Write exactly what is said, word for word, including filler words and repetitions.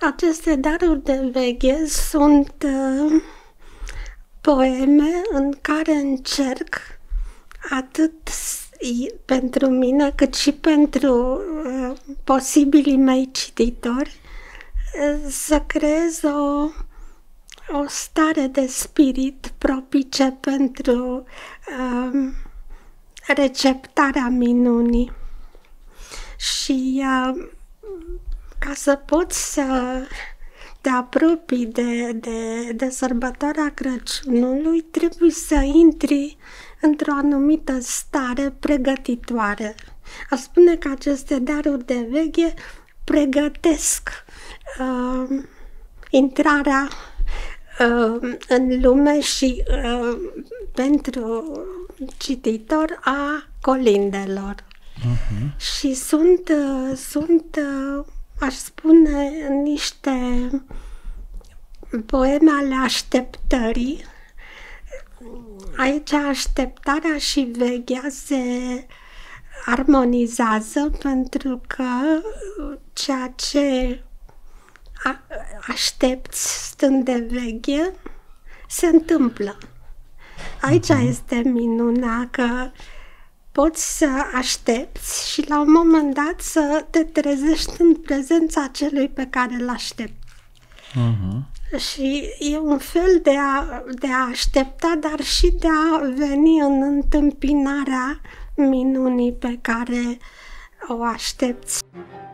Aceste daruri de veche sunt uh, poeme în care încerc atât pentru mine cât și pentru uh, posibilii mei cititori uh, să creez o, o stare de spirit propice pentru uh, receptarea minunii. Și uh, ca să poți să te apropii de, de, de sărbătoarea Crăciunului, trebuie să intri într-o anumită stare pregătitoare. Aș spune că aceste daruri de veche pregătesc uh, intrarea uh, în lume și uh, pentru cititor a colindelor. Uh-huh. Și sunt, uh, sunt uh, aș spune, niște poeme ale așteptării. Aici așteptarea și vechea se armonizează pentru că ceea ce aștepți stând de veche se întâmplă. Aici uh-huh. este minunea, că poți să aștepți și la un moment dat să te trezești în prezența celui pe care îl aștepți. Uh-huh. Și e un fel de a, de a aștepta, dar și de a veni în întâmpinarea minunii pe care o aștepți.